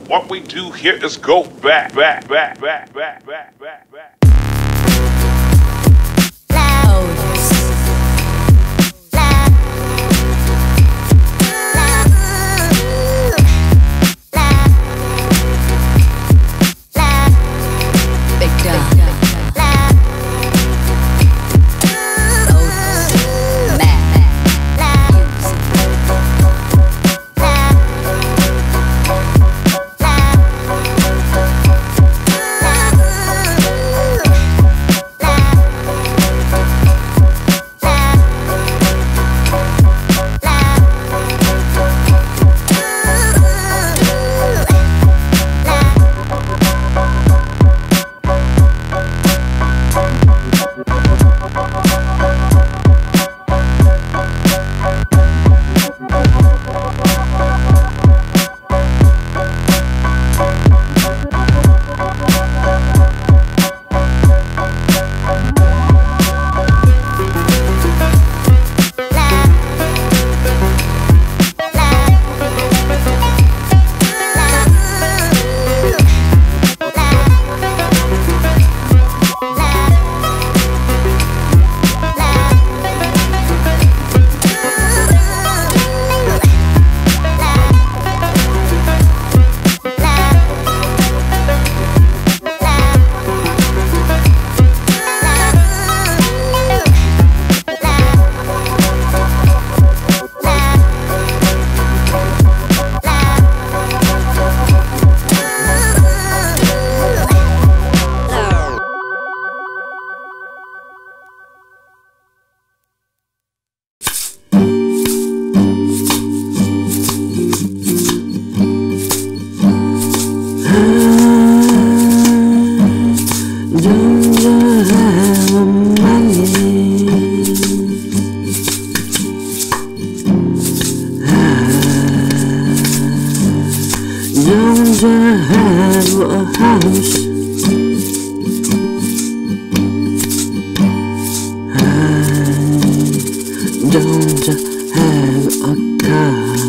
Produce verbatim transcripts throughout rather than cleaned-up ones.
What we do here is go back, back, back, back, back, back, back, back. Otis. McDonald. Don't have a house. I don't have a car.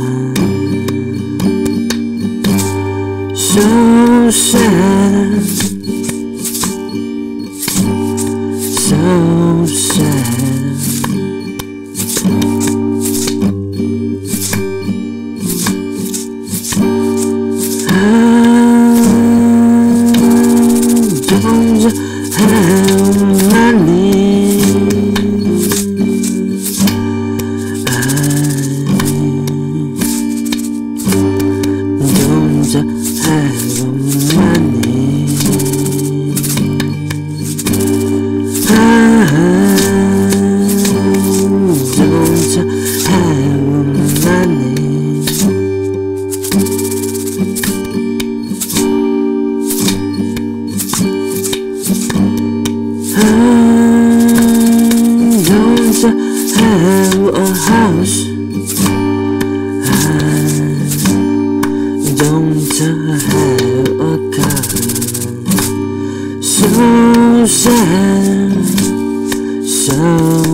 So sad, so sad. Have a house. I don't have a car. So sad, so